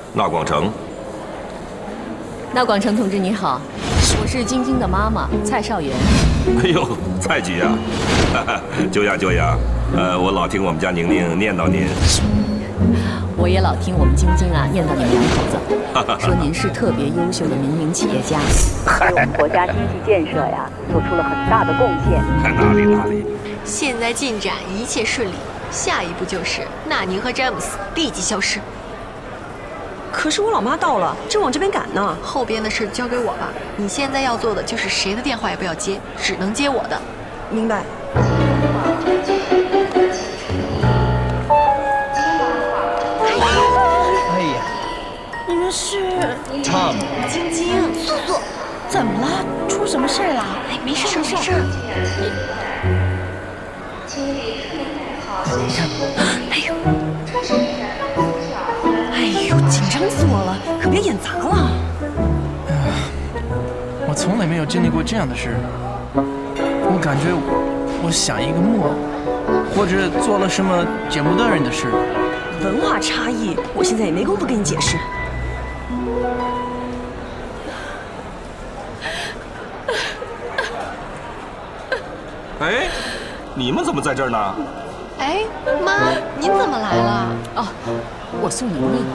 纳广成。 纳广成同志你好，我是晶晶的妈妈蔡少元。 哎呦，蔡局呀，久仰久仰。我老听我们家宁宁念叨您。 我也老听我们晶晶啊念叨你们两口子，说您是特别优秀的民营企业家，为我们国家经济建设呀做出了很大的贡献。 哪里。 现在进展一切顺利，下一步就是纳宁和詹姆斯立即消失。 可是我老妈到了，正往这边赶呢。 后边的事交给我吧，你现在要做的就是谁的电话也不要接，只能接我的。 明白。 哎呀， 你们是 Tom， 晶晶， 素素，怎么了？出什么事了？ 哎，没事。 哎呦，紧张死我了，可别演砸了。 我从来没有经历过这样的事，我感觉我像一个木偶，或者做了什么见不得人的事。 文化差异，我现在也没工夫跟你解释。 哎，你们怎么在这儿呢？ 哎，妈，您怎么来了？ 哦，我送宁宁。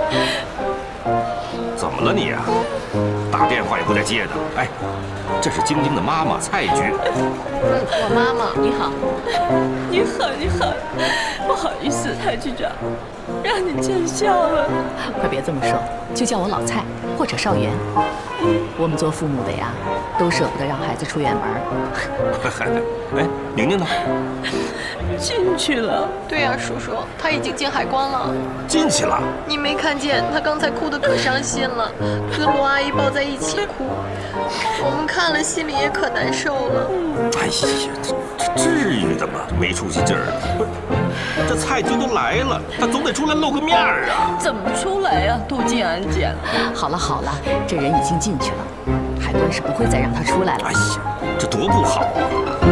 怎么了你呀？打电话也不带接的。哎，这是晶晶的妈妈蔡局。 我妈妈。 你好。 你好，不好意思，蔡局长，让你见笑了。 快别这么说，就叫我老蔡或者少元。我们做父母的呀，都舍不得让孩子出远门。 哎，宁宁呢？ 进去了。 对呀，叔叔，他已经进海关了。 进去了。 你没看见他刚才哭得可伤心了，跟罗阿姨抱在一起哭，我们看了心里也可难受了。 哎呀，这至于的吗？没出息劲儿的。不是，这蔡局都来了，他总得出来露个面儿啊。 怎么出来呀？都进安检了。 好了，这人已经进去了，海关是不会再让他出来了。 哎呀，这多不好啊！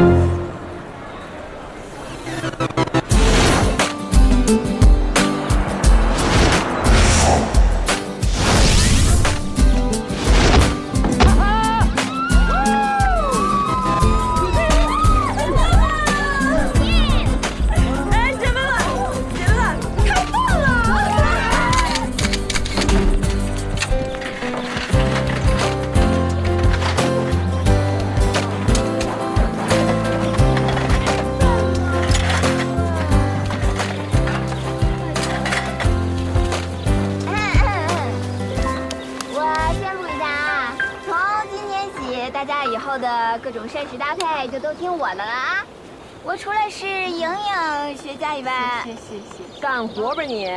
各种膳食搭配就都听我的了啊！我除了是营养学家以外， 谢，干活吧你。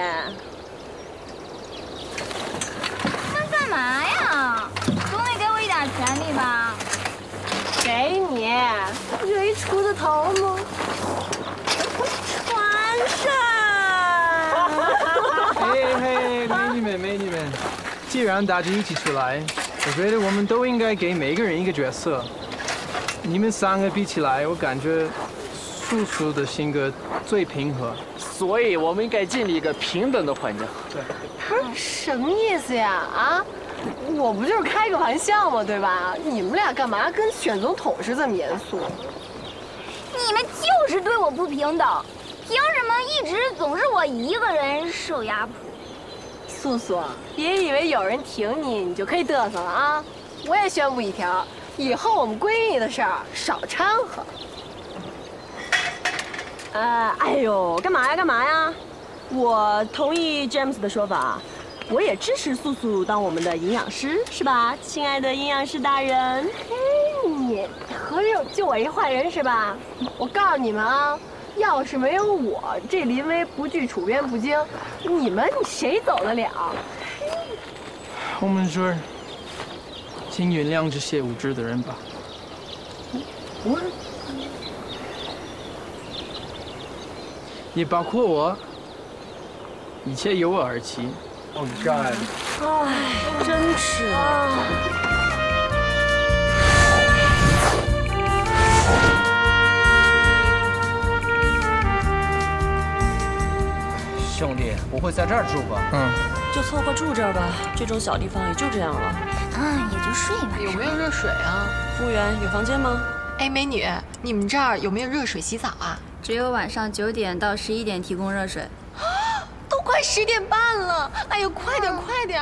那干嘛呀？总得给我一点权利吧？ 给你，不就一锄头头吗？完事儿。 嘿，美女们，既然大家一起出来，我觉得我们都应该给每个人一个角色。你们三个比起来，我感觉叔叔的性格最平和， 所以我们应该建立一个平等的环境。 对， 不是什么意思呀？啊，我不就是开个玩笑吗？对吧？你们俩干嘛跟选总统似的这么严肃？ 你们就是对我不平等，凭什么一直总是我一个人受压迫？ 素素，别以为有人挺你，你就可以嘚瑟了啊！我也宣布一条。以后我们闺蜜的事儿少掺和。哎呦，干嘛呀？我同意詹姆斯的说法，我也支持素素当我们的营养师，是吧，亲爱的营养师大人？嘿，你合着就我一坏人是吧？我告诉你们啊，要是没有我这临危不惧、处变不惊，你谁走得了？ 我们说。请原谅这些无知的人吧。也包括我，一切由我而起。Oh God！ 哎，真是。 兄弟，不会在这儿住吧？ 嗯。 就凑合住这儿吧。这种小地方也就这样了。 啊，也就睡嘛。 有没有热水啊？ 服务员，有房间吗？ 哎，美女，你们这儿有没有热水洗澡啊？ 只有晚上9点到11点提供热水。 都快10点半了，哎呦，快点快点！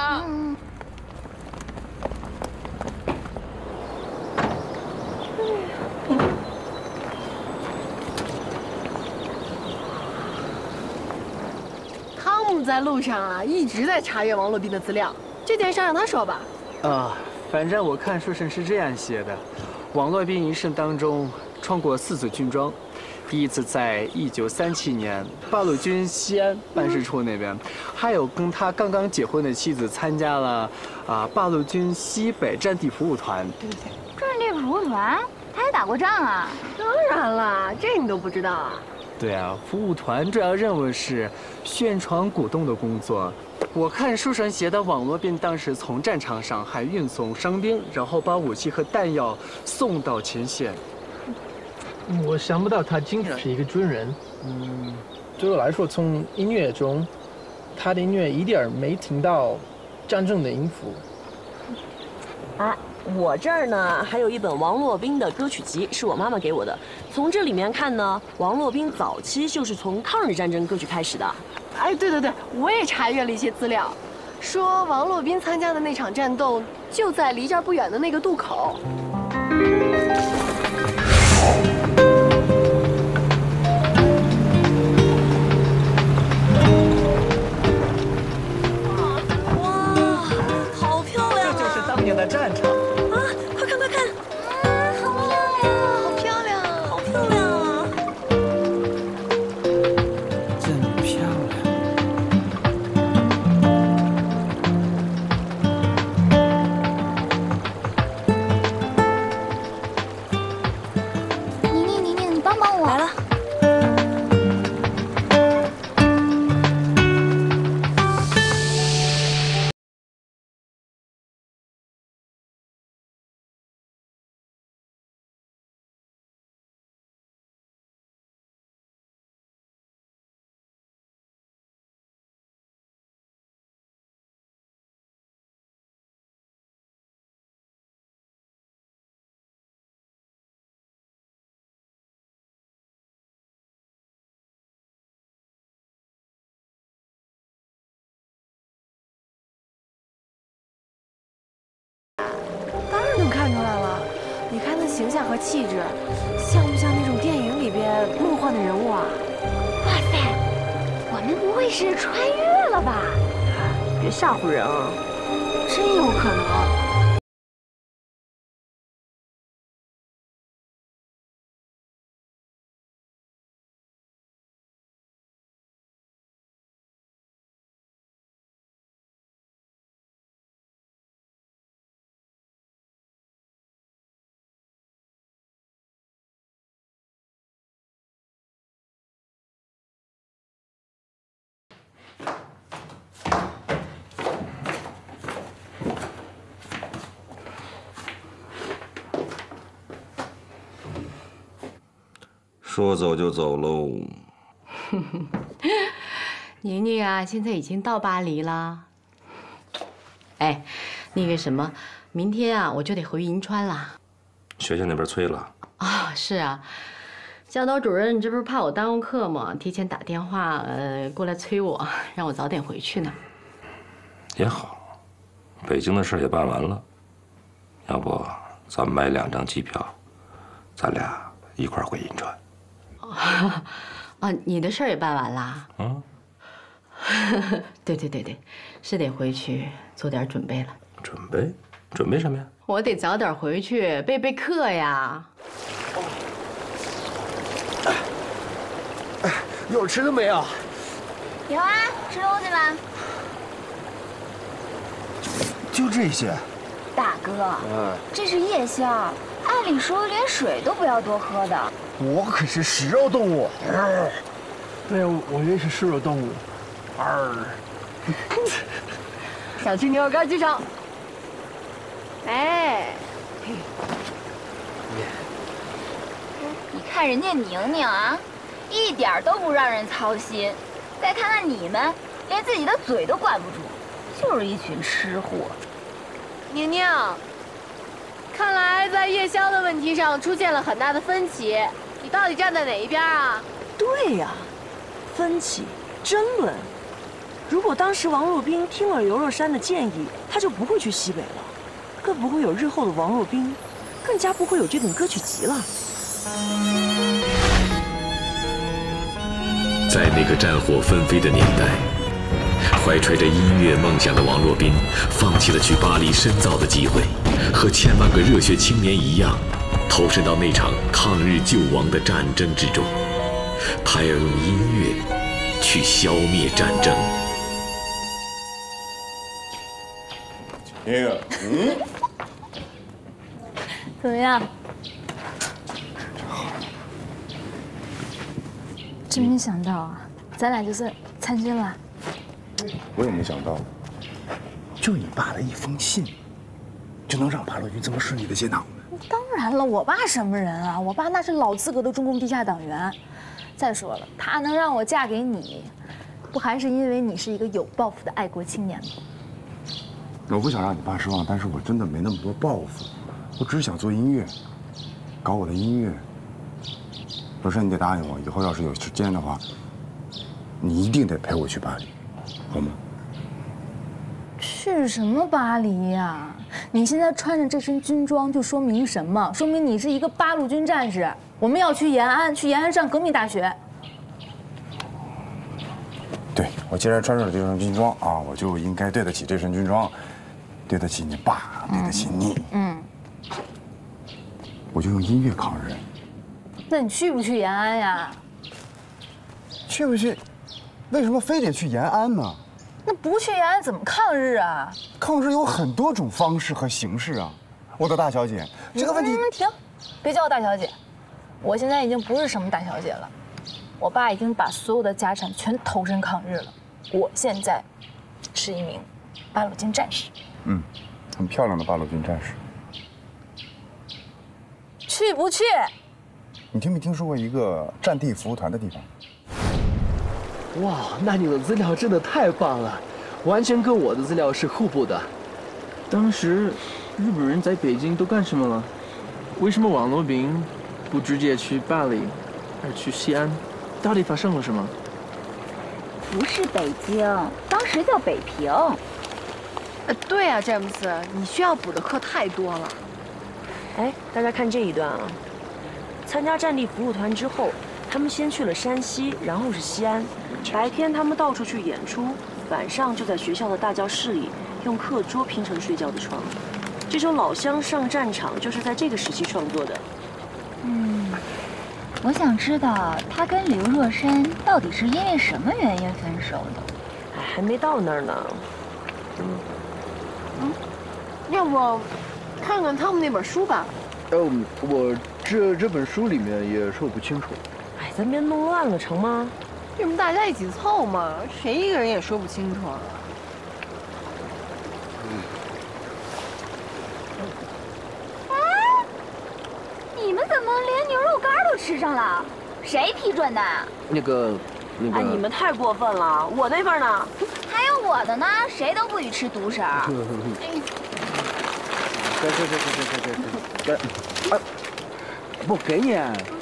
汤姆在路上啊，一直在查阅王洛宾的资料，这件事让他说吧。 反正我看书上是这样写的：王洛宾一生当中穿过4次军装。第一次在1937年八路军西安办事处那边，还有跟他刚刚结婚的妻子参加了八路军西北战地服务团。 对对对， 战地服务团，他还打过仗啊？ 当然了，这你都不知道啊？ 对啊，服务团主要任务是宣传鼓动的工作。我看书上写的，王洛宾当时从战场上还运送伤兵，然后把武器和弹药送到前线。 我想不到他竟然是一个军人。对我来说，从音乐中，他的音乐一点没听到战争的音符。 哎，我这儿呢还有一本王洛宾的歌曲集，是我妈妈给我的。从这里面看呢，王洛宾早期就是从抗日战争歌曲开始的。 哎，对对对，我也查阅了一些资料，说王洛宾参加的那场战斗就在离这儿不远的那个渡口。 的战场啊！快看快看！ 好漂亮， 好漂亮啊！ 真漂亮！ 宁宁，你帮帮我！ 来了。 看出来了，你看那形象和气质，像不像那种电影里边梦幻的人物啊？ 哇塞，我们不会是穿越了吧？ 别吓唬人啊！ 真有可能。 说走就走喽。 宁宁啊，现在已经到巴黎了。哎，那个什么，明天啊我就得回银川了。 学校那边催了。 啊，是啊，教导主任这不是怕我耽误课吗？提前打电话过来催我，让我早点回去呢。 也好，北京的事也办完了，要不咱们买2张机票，咱俩一块儿回银川。 啊，你的事儿也办完啦？ 嗯。 对，是得回去做点准备了。 准备什么呀？ 我得早点回去备课呀。 有吃的没有？ 有啊，吃东西吗？ 就这些。 大哥，这是夜宵，按理说连水都不要多喝的。 我可是食肉动物。对呀，我也是食肉动物。 想去牛肉干剧场。哎， 你看人家宁宁啊，一点都不让人操心。再看看你们，连自己的嘴都管不住。 就是一群吃货。 宁宁，看来在夜宵的问题上出现了很大的分歧，你到底站在哪一边啊？ 对呀，分歧、争论。如果当时王洛宾听了刘若山的建议，他就不会去西北了，更不会有日后的王洛宾，更加不会有这本歌曲集了。 在那个战火纷飞的年代，怀揣着音乐梦想的王洛宾，放弃了去巴黎深造的机会，和千万个热血青年一样，投身到那场抗日救亡的战争之中。他要用音乐去消灭战争。 怎么样？真没想到啊，咱俩就算参军了。 我也没想到，就你爸的一封信，就能让八路军这么顺利的接党呢？ 当然了，我爸什么人啊？我爸那是老资格的中共地下党员。再说了，他能让我嫁给你，不还是因为你是一个有抱负的爱国青年吗？ 我不想让你爸失望，但是我真的没那么多抱负，我只是想做音乐，搞我的音乐。若山，你得答应我，以后要是有时间的话，你一定得陪我去巴黎，好吗？ 去什么巴黎呀？你现在穿着这身军装，就说明什么？说明你是一个八路军战士。我们要去延安，去延安上革命大学。 对，我既然穿上了这身军装啊，我就应该对得起这身军装，对得起你爸，对得起你。我就用音乐抗日。 那你去不去延安呀？ 去不去？为什么非得去延安呢？ 那不去延安怎么抗日啊？ 抗日有很多种方式和形式啊，我的大小姐，这个问题…… 停，别叫我大小姐，我现在已经不是什么大小姐了，我爸已经把所有的家产全投身抗日了，我现在是一名八路军战士。 很漂亮的八路军战士。 去不去？ 你听没听说过一个战地服务团的地方？ 哇，那你的资料真的太棒了，完全跟我的资料是互补的。当时日本人在北京都干什么了？为什么王洛宾不直接去巴黎，而去西安？到底发生了什么？ 不是北京，当时叫北平。 对啊，詹姆斯，你需要补的课太多了。 哎，大家看这一段啊，参加战地服务团之后，他们先去了山西，然后是西安。白天他们到处去演出，晚上就在学校的大教室里用课桌拼成睡觉的床。这首《老乡上战场》就是在这个时期创作的。 我想知道他跟刘若山到底是因为什么原因分手的？ 哎，还没到那儿呢。 要不看看他们那本书吧？ 我这本书里面也说不清楚。 哎，咱别弄乱了，成吗？ 要不大家一起凑嘛，谁一个人也说不清楚啊。 你们怎么连牛肉干都吃上了？谁批准的？ 那个， 哎，你们太过分了！我那份呢？ 还有我的呢，谁都不许吃独食。 哎，不给你。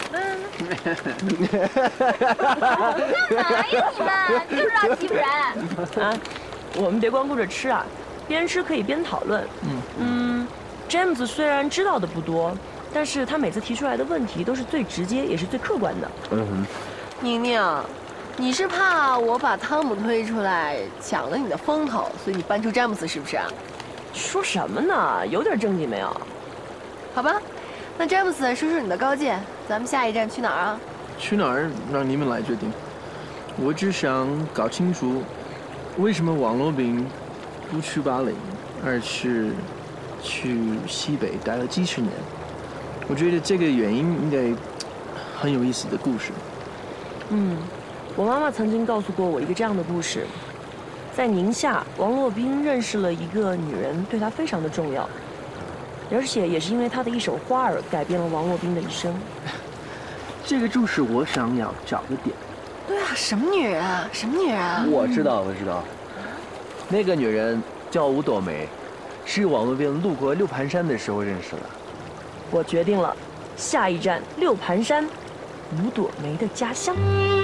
干嘛呀你们？就知道欺负人！ 啊，我们别光顾着吃啊，边吃可以边讨论。詹姆斯虽然知道的不多，但是他每次提出来的问题都是最直接，也是最客观的。 宁宁，你是怕我把汤姆推出来抢了你的风头，所以你搬出詹姆斯是不是啊？ 说什么呢？有点正经没有？ 好吧，那詹姆斯说说你的高见，咱们下一站去哪儿啊？ 去哪儿让你们来决定。我只想搞清楚，为什么王洛宾不去巴黎，而是去西北待了几十年。我觉得这个原因应该很有意思的故事。 我妈妈曾经告诉过我一个这样的故事，在宁夏，王洛宾认识了一个女人，对他非常的重要，而且也是因为他的一首《花儿》改变了王洛宾的一生。 这个就是我想要找的点。 对啊，什么女人啊？什么女人啊？ 我知道。 那个女人叫吴朵梅，是网络边路过六盘山的时候认识的。 我决定了，下一站六盘山，吴朵梅的家乡。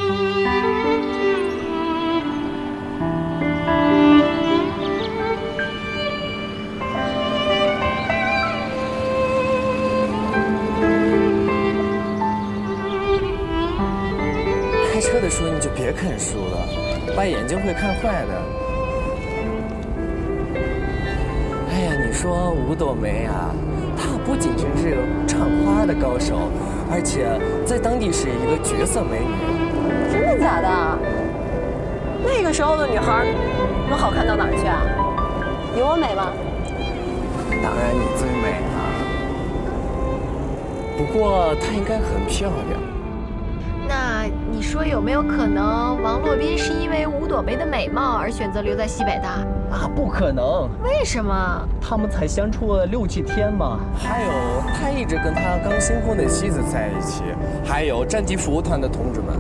开车的时候你就别看书了，把眼睛会看坏的。哎呀，你说吴朵梅啊，她不仅仅是个唱花的高手，而且在当地是一个绝色美女。 真的假的？ 那个时候的女孩能好看到哪儿去啊？有我美吗？ 当然你最美了，不过她应该很漂亮。 那你说有没有可能王洛宾是因为吴朵梅的美貌而选择留在西北大？ 啊，不可能！ 为什么？ 他们才相处了6、7天嘛。还有，他一直跟他刚新婚的妻子在一起，还有战地服务团的同志们。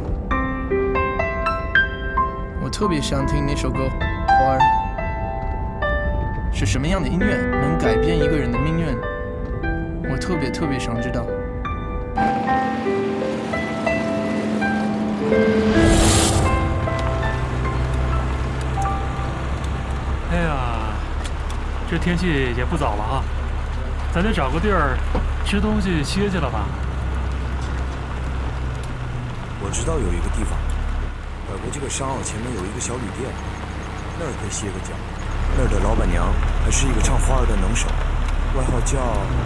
我特别想听那首歌《花儿》，是什么样的音乐能改变一个人的命运？我特别想知道。 哎呀，这天气也不早了啊，咱得找个地儿吃东西歇歇了吧？ 我知道有一个地方，外国这个商澳前面有一个小旅店，那儿可以歇个脚。那儿的老板娘还是一个唱花儿的能手，外号叫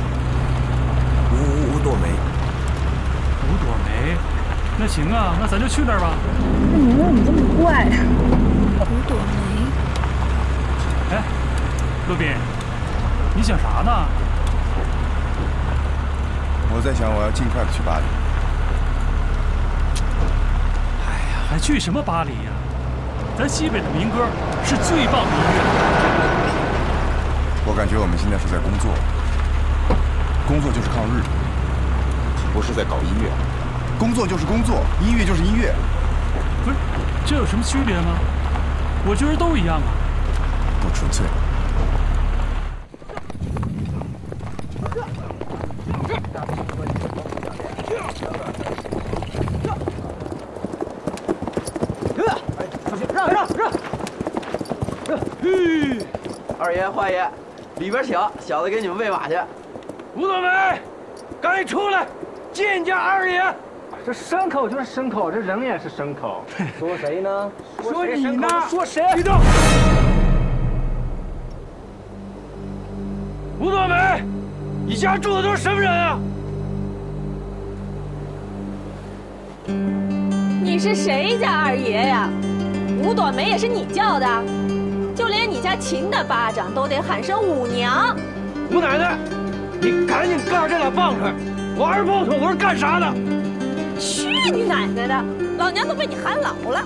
吴朵梅。 吴朵梅，那行啊，那咱就去那儿吧。 那名字怎么这么怪啊？吴朵梅。 哎，洛宾，你想啥呢？ 我在想，我要尽快的去巴黎。 哎呀，还去什么巴黎呀？咱西北的民歌是最棒的音乐。 我感觉我们现在是在工作，工作就是抗日，不是在搞音乐。工作就是工作，音乐就是音乐。 不是，这有什么区别吗？我觉得都一样啊。 不纯粹。 二爷、花爷，里边请，小子给你们喂马去。 吴朵梅，赶紧出来，见见二爷。 这牲口就是牲口，这人也是牲口。 说谁呢？ 说你呢？ 说谁？别动！吴朵梅，你家住的都是什么人啊？ 你是谁家二爷呀？吴朵梅也是你叫的？就连你家秦大巴掌都得喊声五娘。 吴奶奶，你赶紧告诉这俩棒槌，我二炮筒我是干啥的？ 去你奶奶的！老娘都被你喊老了。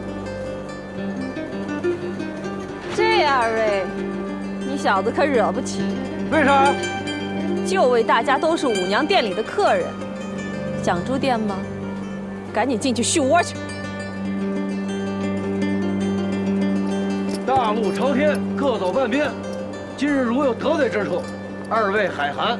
这二位，你小子可惹不起。 为啥？ 就为大家都是五娘店里的客人，想住店吗？赶紧进去续窝去。 大路朝天，各走半边。今日如有得罪之处，二位海涵。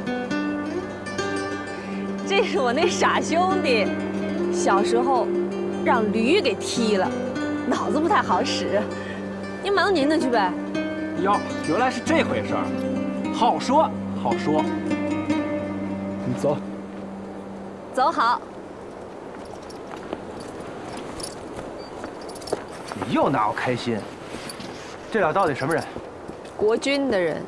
这是我那傻兄弟，小时候让驴给踢了，脑子不太好使。您忙您的去呗。 哟，原来是这回事儿，好说好说。 你走。 走好。 你又拿我开心。这俩到底什么人？ 国军的人。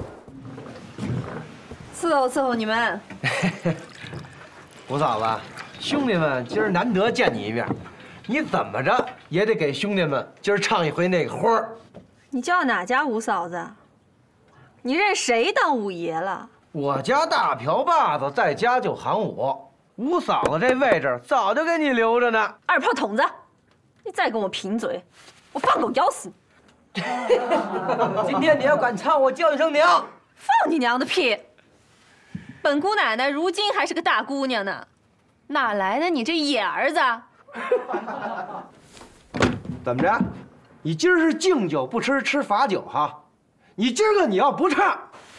伺候你们。 吴嫂子，兄弟们今儿难得见你一面，你怎么着也得给兄弟们今儿唱一回那个花儿。 你叫哪家吴嫂子？你认谁当五爷了？ 我家大瓢把子在家就喊我，吴嫂子这位置早就给你留着呢。 二炮筒子，你再跟我贫嘴，我放狗咬死你！ 今天你要敢唱，我叫一声娘！ 放你娘的屁！本姑奶奶如今还是个大姑娘呢，哪来的你这野儿子？ 怎么着？ 你今儿是敬酒不吃吃罚酒哈，你今儿个你要不唱，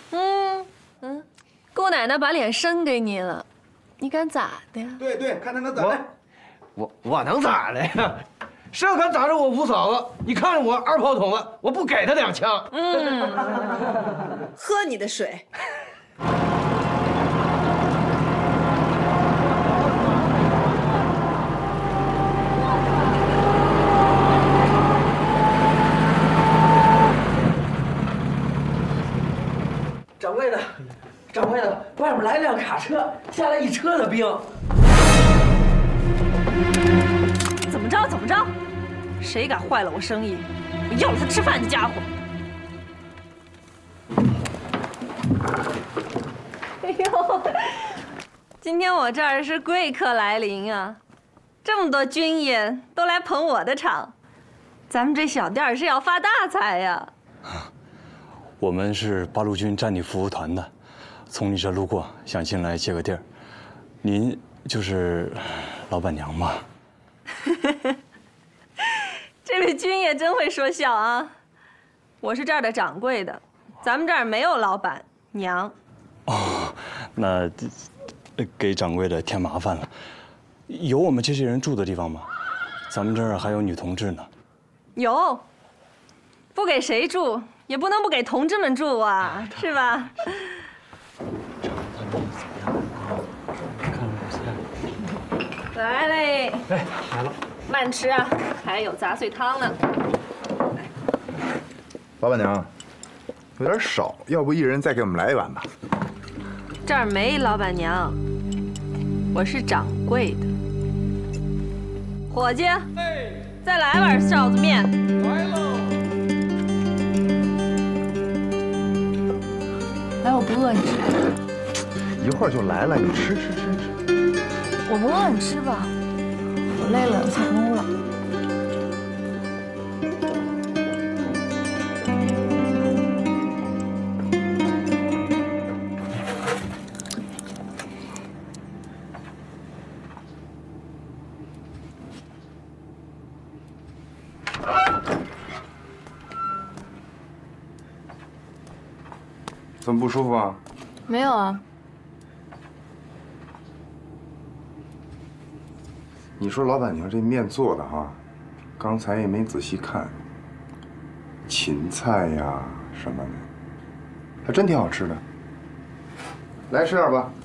姑奶奶把脸伸给你了，你敢咋的呀？ 对，看他能咋的。 我能咋的呀？谁要敢打着我五嫂子，你看着我二炮筒子，我不给他2枪。 喝你的水。 掌柜的，外面来辆卡车，下来1车的兵。 怎么着？谁敢坏了我生意，我要了他吃饭的家伙！ 哎呦，今天我这儿是贵客来临啊，这么多军爷都来捧我的场，咱们这小店是要发大财呀！ 我们是八路军战地服务团的，从你这路过，想进来借个地儿。您就是老板娘吗？ 这位军爷真会说笑啊！我是这儿的掌柜的，咱们这儿没有老板娘。 哦，那给掌柜的添麻烦了。有我们这些人住的地方吗？咱们这儿还有女同志呢。 有，不给谁住，也不能不给同志们住啊，是吧？来嘞！ 哎，来了。 慢吃啊，还有杂碎汤呢。 老板娘，有点少，要不一人再给我们来1碗吧？ 这儿没老板娘，我是掌柜的。伙计，再来碗臊子面。 来喽。 来，我不饿，你吃。 一会儿就来了，你吃。 我不饿，你吃吧。我累了，我下房屋了。 怎么不舒服啊？ 没有啊。 你说老板娘这面做的哈，刚才也没仔细看，芹菜呀什么的，还真挺好吃的。来吃点吧。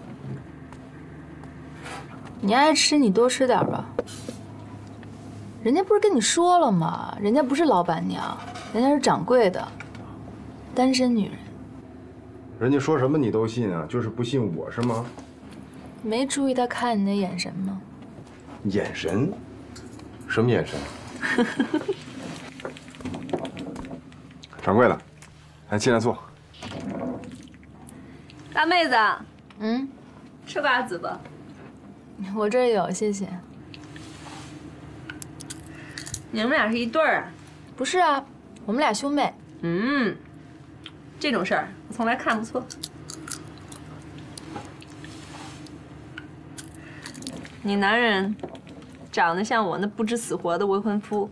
你爱吃你多吃点吧。人家不是跟你说了吗？人家不是老板娘，人家是掌柜的，单身女人。 人家说什么你都信啊？就是不信我是吗？ 没注意他看你的眼神吗？ 眼神？什么眼神？掌柜的，来进来坐。 大妹子，吃瓜子吧。 我这儿有，谢谢。 你们俩是一对儿啊？ 不是啊，我们俩兄妹。 这种事儿我从来看不错。你男人长得像我那不知死活的未婚夫。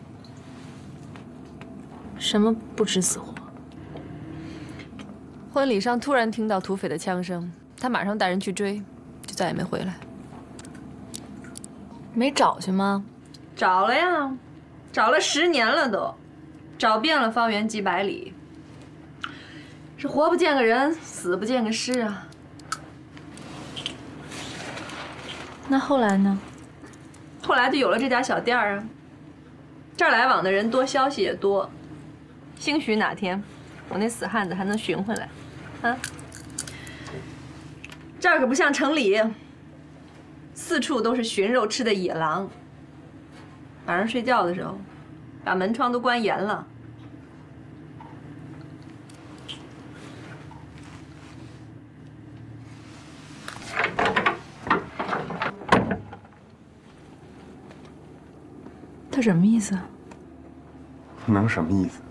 什么不知死活？ 婚礼上突然听到土匪的枪声，他马上带人去追，就再也没回来。 没找去吗？ 找了呀，找了10年了都，找遍了方圆几百里。是活不见个人，死不见个尸啊。 那后来呢？ 后来就有了这家小店啊。这儿来往的人多，消息也多。兴许哪天我那死汉子还能寻回来，啊！这儿可不像城里，四处都是寻肉吃的野狼。晚上睡觉的时候，把门窗都关严了。 他什么意思啊？ 能什么意思？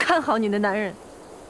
看好你的男人。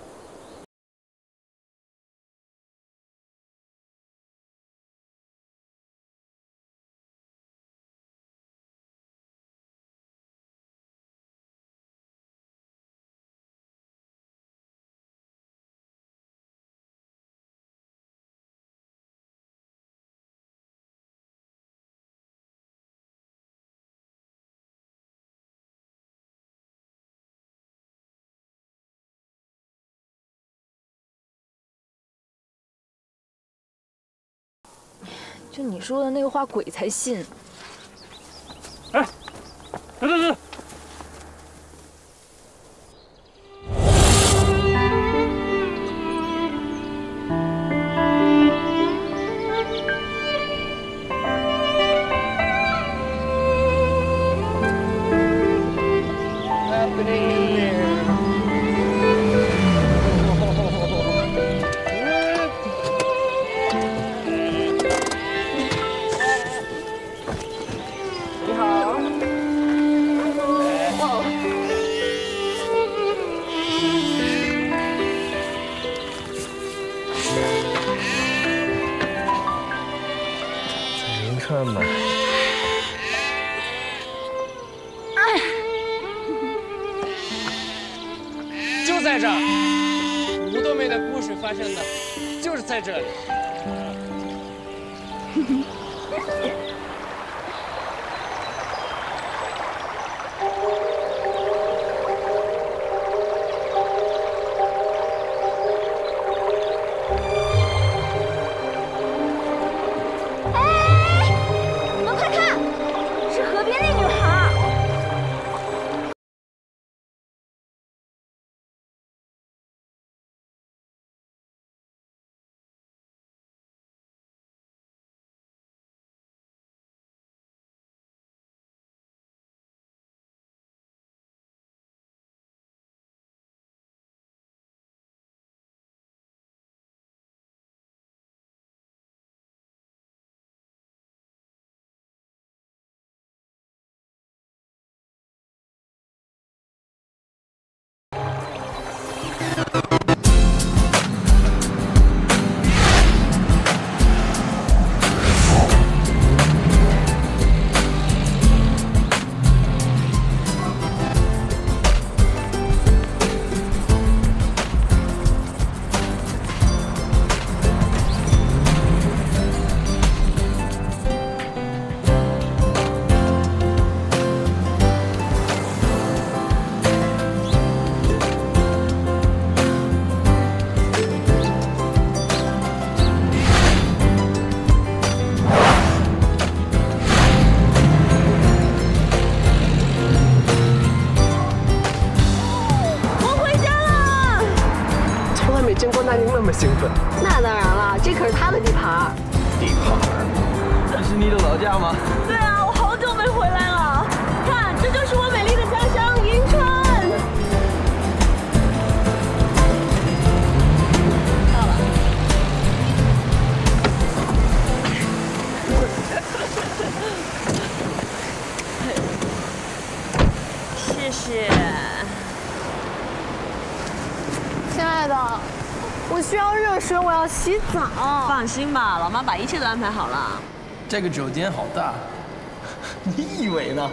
就你说的那个话，鬼才信。 哎，等！ 看吧。 就在这儿，吴多梅的故事发生的就是在这里。 兴奋。那当然了，这可是他的地盘。 地盘？这是你的老家吗？ 对啊，我好久没回来了。看，这就是我美丽的家乡银川。到了。谢谢。亲爱的。我需要热水，我要洗澡。放心吧，老妈把一切都安排好了。 这个酒间好大，你以为呢？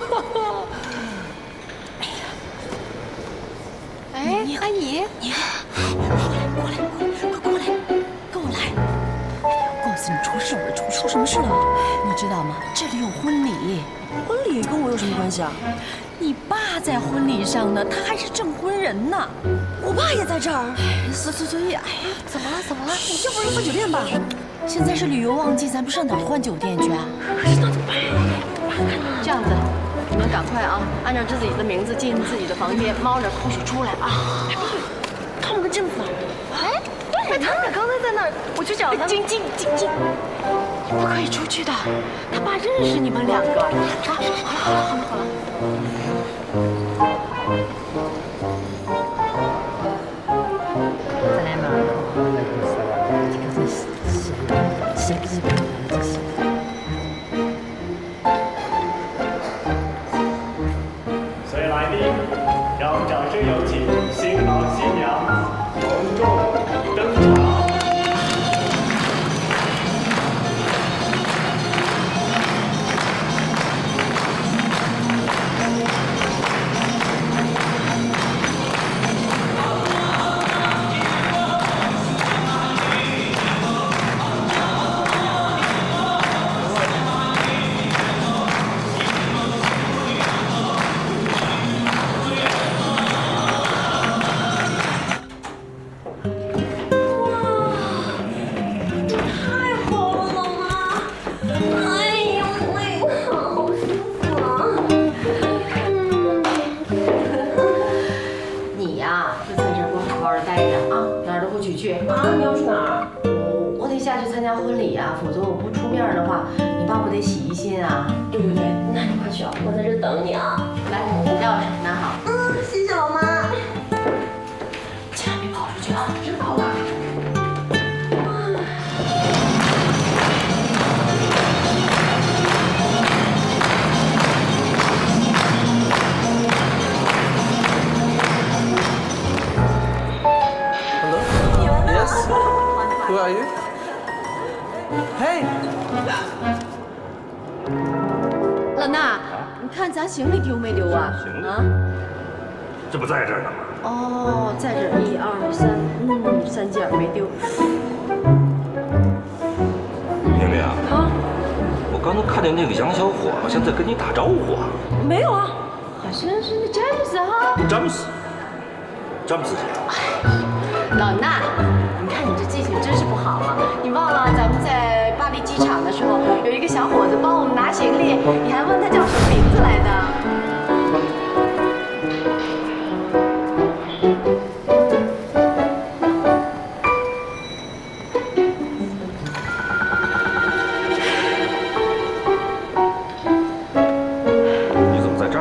哎，阿姨， 你过来，快过来，跟我来！告诉你出事了，出什么事了？你知道吗？这里有婚礼。 婚礼跟我有什么关系啊？ 你爸在婚礼上呢，他还是证婚人呢。 我爸也在这儿。 所以，哎呀， 怎么了？你又不是换酒店吧？ 现在是旅游旺季，咱不上哪儿换酒店去啊？ 可是那怎么办？这样子，你们赶快啊，按照自己的名字进自己的房间，猫着口水出来啊！哎，不对，他们跟镜子呢？哎，他俩刚才在那儿，我去找他们。静，不可以出去的，他爸认识你们两个。好了。再来嘛。这个是写日本的这些。 所有来宾，让我们掌声有请婚礼啊，否则我不出面的话，你爸不得起疑心啊。 对，那你快去啊，我在这等你啊。 来，钥匙拿好。 谢谢老妈。 千万别跑出去啊！知道了。 Who are you? Hey. 老衲，你看咱行李丢没丢啊？ 行李啊？ 这不在这儿呢吗？ 哦，在这儿，1、2、3，3件没丢。 明明啊，我刚才看见那个杨小伙好像在跟你打招呼啊。 没有啊，好像是那詹姆斯哈。 詹姆斯谁？ 老衲，你看你这记性真是不好啊！你忘了咱们在巴黎机场的时候，有一个小伙子帮我们拿行李，你还问他叫什么名字来的？ 你怎么在这儿？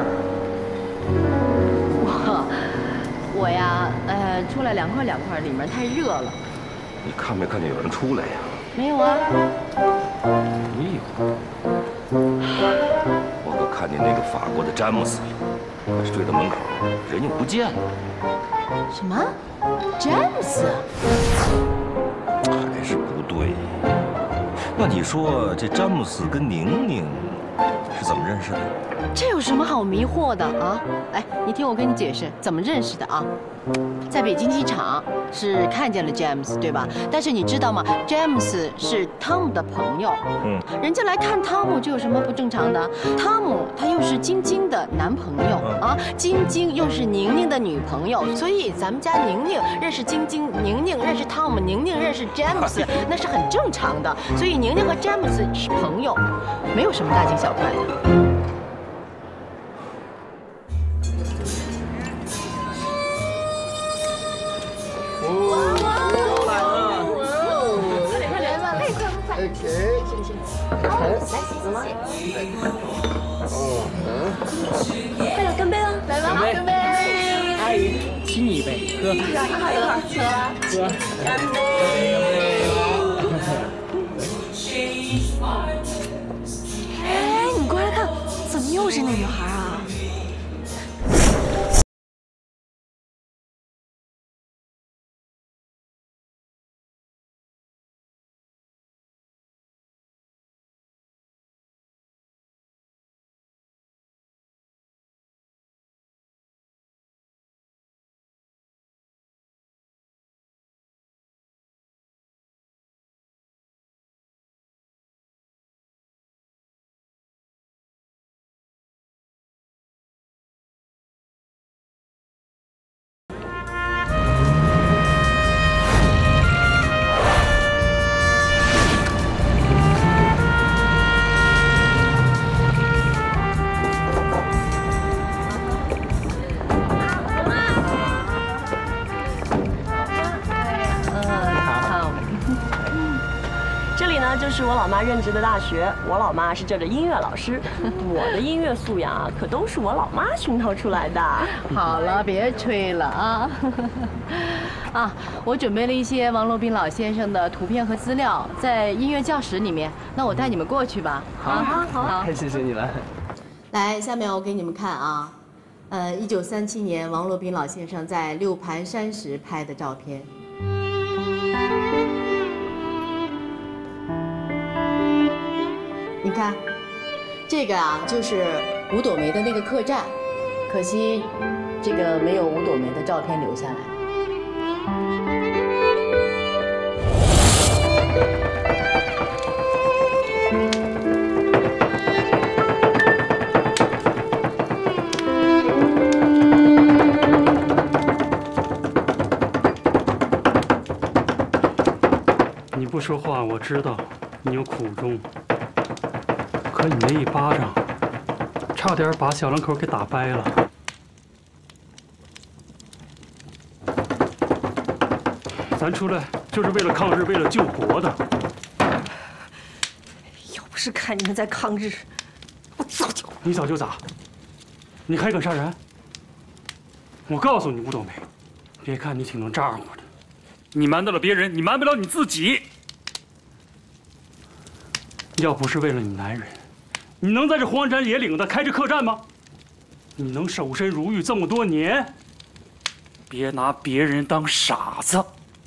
我呀，出来2块，里面太热了。 你看没看见有人出来呀？ 没有啊。 没有。我可看见那个法国的詹姆斯，可是追到门口，人又不见了。 什么？詹姆斯？ 还是不对。那你说这詹姆斯跟宁宁是怎么认识的？ 这有什么好迷惑的啊？哎，你听我跟你解释怎么认识的啊？在北京机场是看见了詹姆斯，对吧？但是你知道吗？詹姆斯是汤姆的朋友，人家来看汤姆，这有什么不正常的？汤姆他又是晶晶的男朋友啊，晶晶又是宁宁的女朋友，所以咱们家宁宁认识晶晶，宁宁认识汤姆，宁宁认识詹姆斯，那是很正常的。所以宁宁和詹姆斯是朋友，没有什么大惊小怪的。 快点干杯了，来吧，干杯！ 阿姨，请你一杯，喝。 一会儿，干杯！哎，你过来看，怎么又是那女孩啊？是我老妈任职的大学，我老妈是这儿的音乐老师，我的音乐素养啊，可都是我老妈熏陶出来的。 好了，别吹了啊！啊，我准备了一些王洛宾老先生的图片和资料，在音乐教室里面。那我带你们过去吧。 好，太谢谢你了。 来，下面我给你们看啊，1937年王洛宾老先生在六盘山时拍的照片。你看，这个啊就是五朵梅的那个客栈，可惜这个没有五朵梅的照片留下来。 你不说话，我知道你有苦衷。可你那一巴掌，差点把小两口给打掰了。咱出来就是为了抗日，为了救国的。 是看你们在抗日，我早就…… 你早就咋？你还敢杀人？我告诉你，吴冬梅，别看你挺能咋呼的，你瞒得了别人，你瞒不了你自己。要不是为了你男人，你能在这荒山野岭的开着客栈吗？你能守身如玉这么多年？别拿别人当傻子。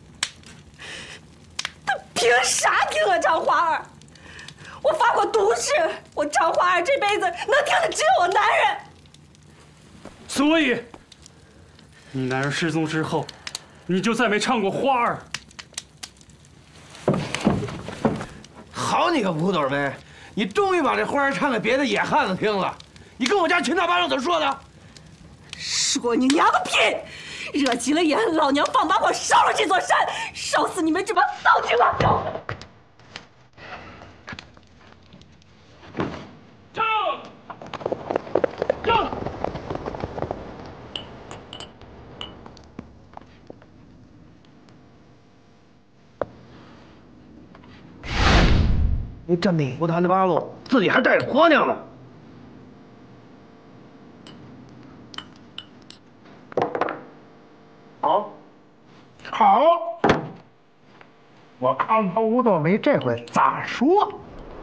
他凭啥听我张花儿？我发过毒誓，我张花儿这辈子能听的只有我男人。 所以，你男人失踪之后，你就再没唱过花儿。 好你个吴斗梅，你终于把这花儿唱给别的野汉子听了。你跟我家秦大八郎怎么说的？ 说你娘个屁！惹急了眼，老娘放把火烧了这座山，烧死你们这帮丧亲乱狗！ 站！站！ 你这命不谈的八路，自己还带着婆娘呢。 好，我看看吴冬梅这回咋说。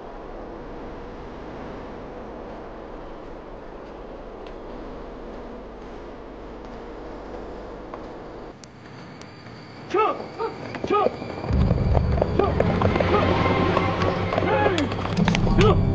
撤！撤！撤！撤！撤！